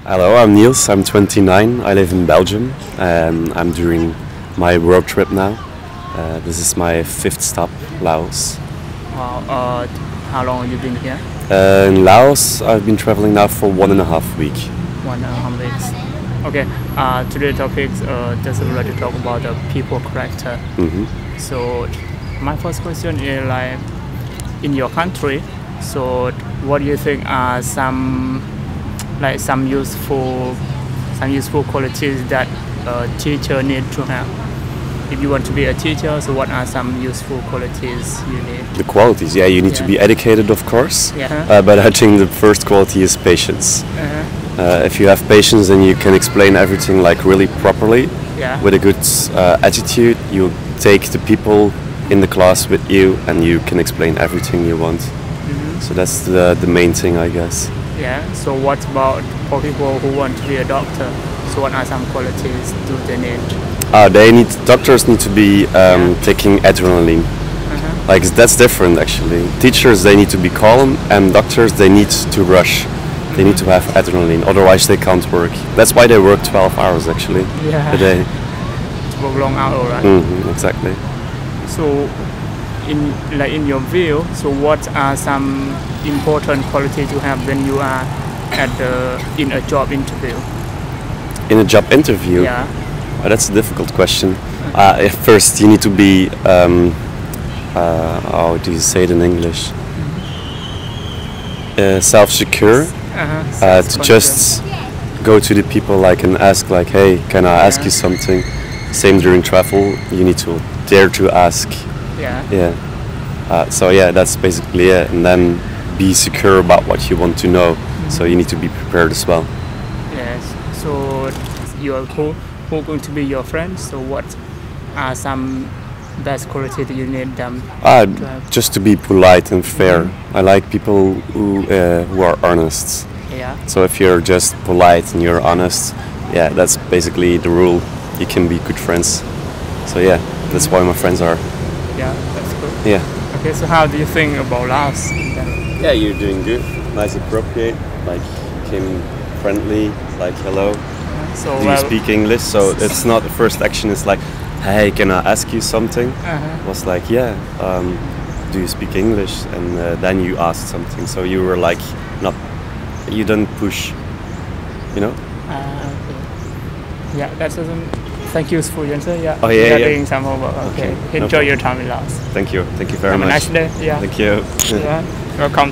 Hello, I'm Niels. I'm 29. I live in Belgium. I'm doing my road trip now. This is my fifth stop, Laos. Wow. How long have you been here? In Laos, I've been traveling now for 1.5 weeks. 1.5 weeks. Okay. Today's topic just already talk about the people character. So my first question is like in your country. So what do you think are some useful qualities that a teacher need to have? If you want to be a teacher, so what are some useful qualities you need? The qualities, yeah, you need to be educated, of course. Yeah. But I think the first quality is patience. If you have patience, then you can explain everything like really properly. Yeah. With a good attitude, you take the people in the class with you, and you can explain everything you want. So that's the main thing, I guess. Yeah. So what about for people who want to be a doctor? So what are some qualities do they need? Doctors need to be taking adrenaline. Like that's different actually. Teachers, they need to be calm, and doctors, they need to rush. They need to have adrenaline, otherwise they can't work. That's why they work 12 hours actually a day. Work long hours, right? Exactly. So in your view, so what are some important qualities to have when you are in a job interview? In a job interview? Yeah. That's a difficult question. First, you need to be, how do you say it in English? Self-secure. To just go to the people like and ask like, hey, can I ask you something? Same during travel, you need to dare to ask. So that's basically it. And then be secure about what you want to know. So you need to be prepared as well. Yes. So who going to be your friends? So what are some best qualities that you need them to have? Just to be polite and fair. I like people who are honest. Yeah. So if you're just polite and you're honest, that's basically the rule. You can be good friends. So that's why my friends are. Yeah, that's good. Yeah. Okay, so how do you think about Laos? Yeah, you're doing good. Nice, appropriate. Like, came friendly. Like, hello. So do you speak English? So it's not the first action. It's like, hey, can I ask you something? It was like, do you speak English? And then you asked something. So you were like, not, you don't push, you know? Okay. Yeah, that doesn't. Thank you for your answer. Yeah. Oh yeah. Doing some homework. Okay. Enjoy your time in Laos. Thank you. Thank you very much. Have a nice day. Yeah. Thank you. Yeah. Welcome.